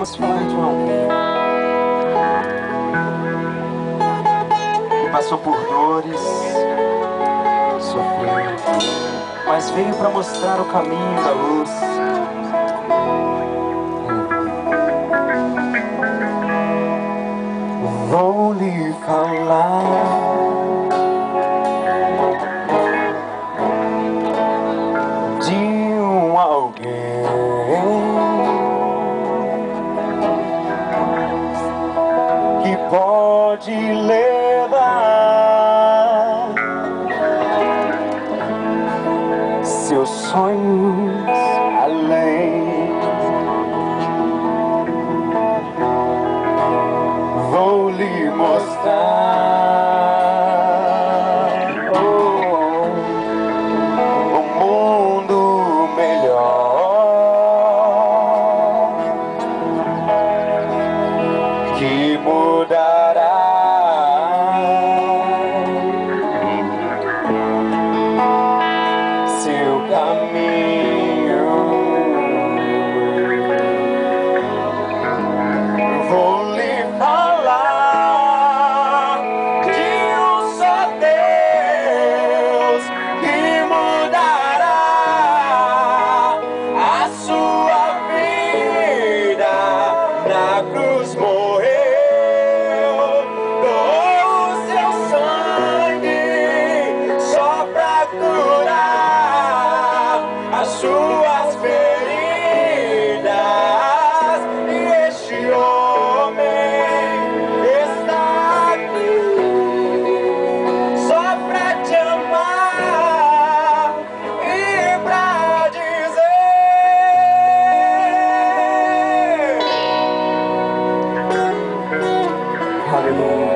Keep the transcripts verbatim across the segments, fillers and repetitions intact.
Vamos falar de um alguém que passou por dores, sofreu, mas veio para mostrar o caminho da luz. Vou lhe falar de um alguém que pode levar seus sonhos além. Vou lhe mostrar oh, um mundo melhor que mudará seu caminho. Vou lhe falar de um só Deus que mudará a sua vida. Na cruz morreu, doou o seu sangue só pra curar as suas feridas. E este homem está aqui só pra te amar e pra dizer: aleluia.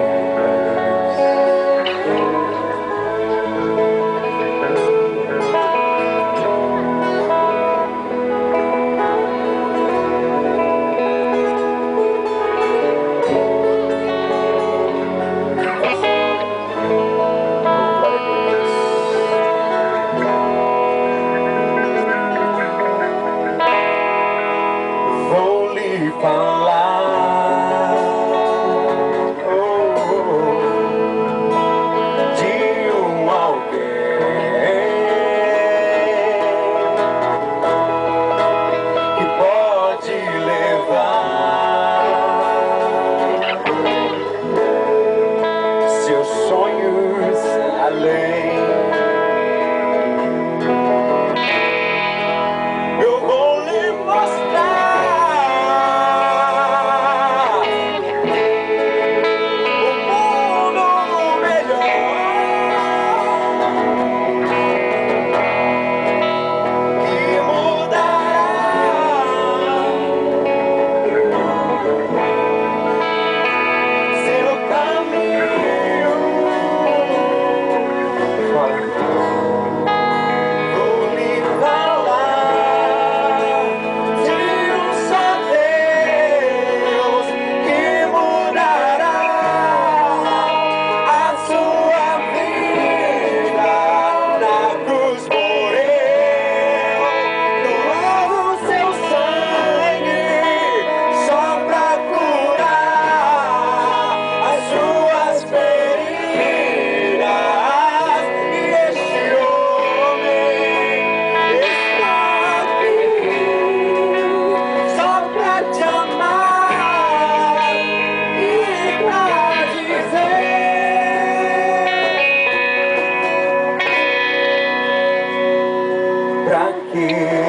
Vou lhe falar oh, de um alguém que pode levar seus sonhos além. Eu vou lhe mostrar um mundo melhor que mudará seu caminho. Vou lhe falar de um só Deus que mudará a sua vida. Na cruz morreu, doou o seu sangue só pra curar as suas feridas. E este homem está aqui só pra te amar e pra dizer: pra quê?